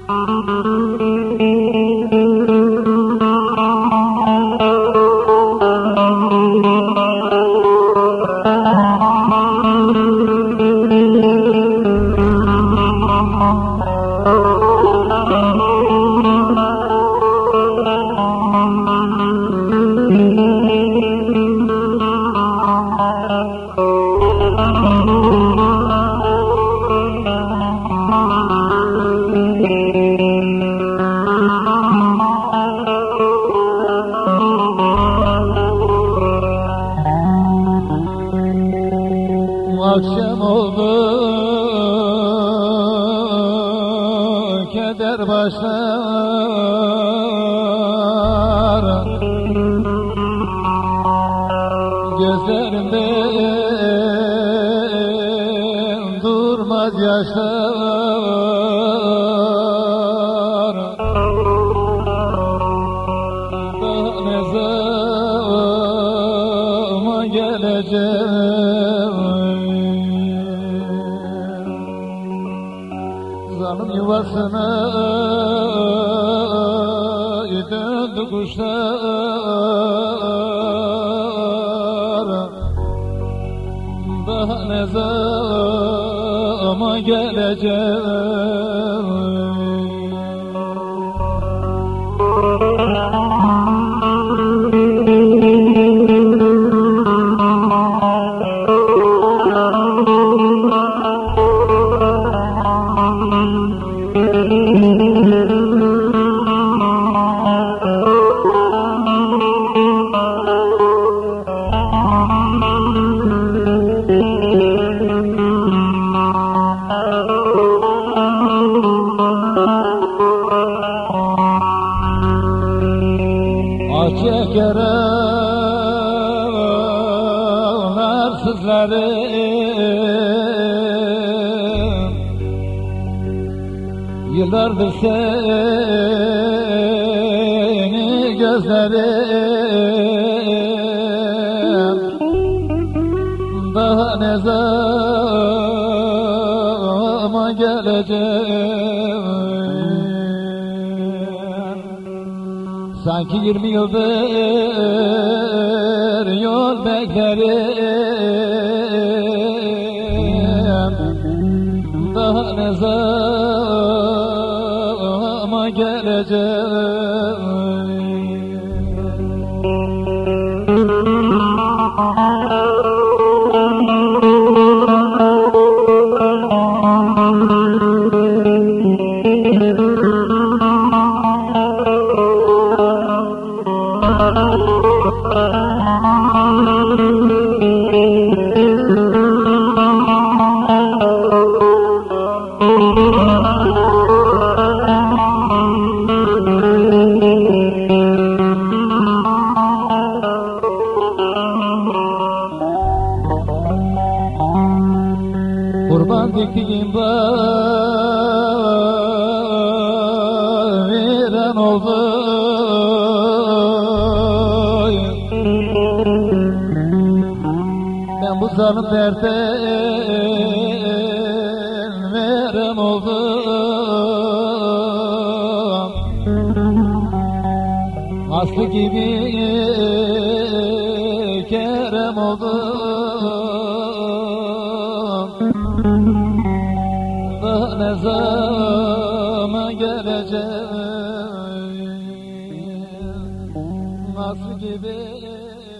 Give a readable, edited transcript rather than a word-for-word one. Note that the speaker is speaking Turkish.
Akşam oldu, keder başlar, gözlerimden durmaz yaşlar. Daha ne zaman geleceğim? Zalim yuvasına döndü kuşlar. Daha ne zaman geleceğim? Çekerim arsızlarım, yıllardır seni gözlerim. Daha ne zaman geleceğim? Sanki 20 yıldır yol beklerim. Daha ne zaman geleceğim? Kurban diktiğim bağ viran oldu. Ben bu zalim dertten verem oldum. Aslı gibi kerem oldum. Daha ne zaman geleceğim? Aslı gibi